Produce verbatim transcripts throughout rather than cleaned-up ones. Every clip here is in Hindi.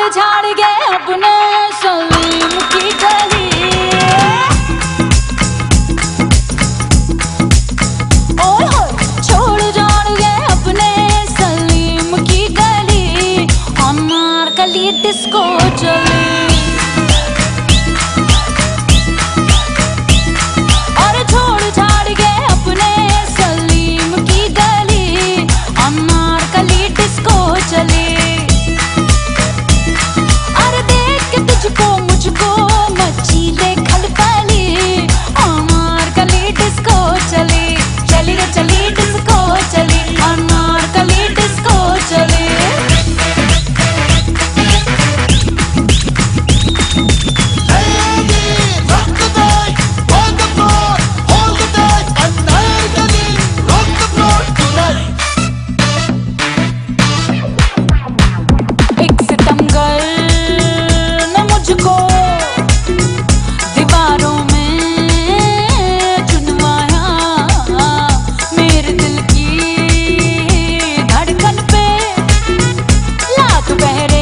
झाड़ गए अपने सलीम की गली। ओए होए छोड़ झाड़ गए अपने सलीम की गली। अनारकली डिस्को चली। और छोड़ झाड़ गए अपने सलीम की गली। अनारकली डिस्को चली। अरे देख के तुझको मुझको मची ले खलबली। अनारकली डिस्को चली। चली रे चली डिस्को चली। अनारकली डिस्को चली। एक सितमगर ने मुझको दीवारों में चुनवाया। मेरे दिल की धड़कन पे लाख पहरे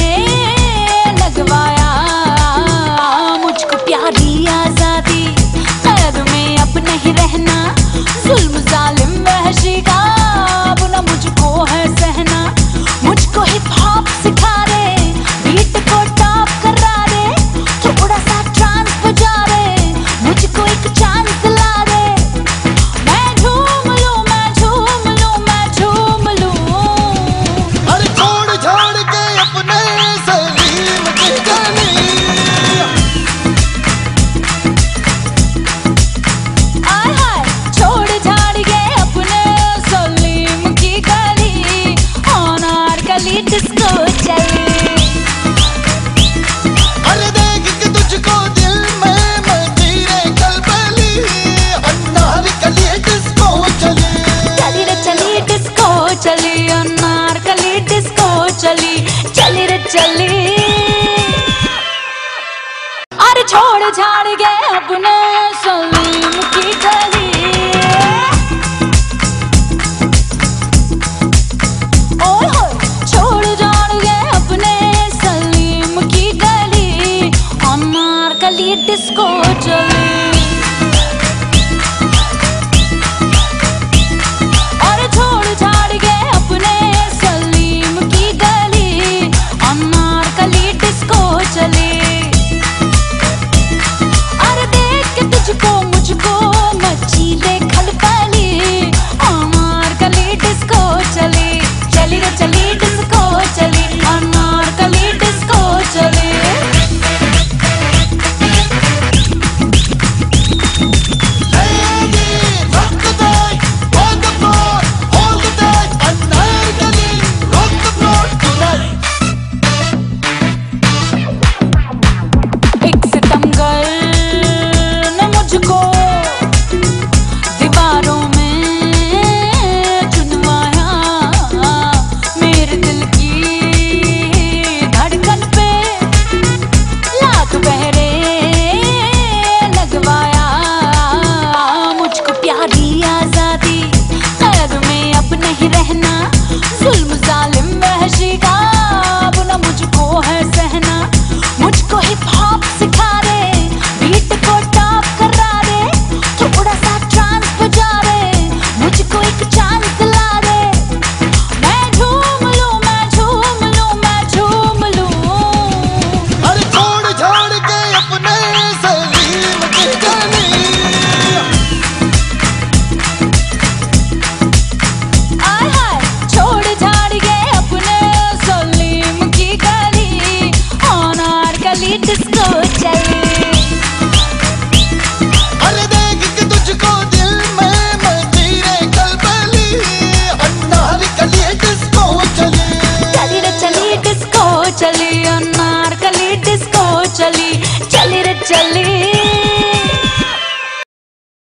लगवाया। मुझको प्यारी आजादी कैद में अब नहीं रहना। जुल्म जालिम वहशी का अब न मुझको है सहना। मुझको हिप हॉप सिखा दे, बीट को टॉप करा दे। थोड़ा सा ट्रांस बजा दे, मुझको एक चांस दिला दे। मैं झूम लूं, मैं झूम लूं, मैं झूम लूं। अरे छोड़ छोड़ के अपने सलीम की गली। आय हाय छोड़ झाड़ गए अपने सलीम की गली। अनारकली डिस्को चली। अरे देख के तुझको दिल में मची रे खलबली। अनारकली डिस्को चली। चली रे चली डिस्को चली। अनारकली डिस्को चली। चली रे चली। अरे छोड़ झाड़ गए अपने सलीम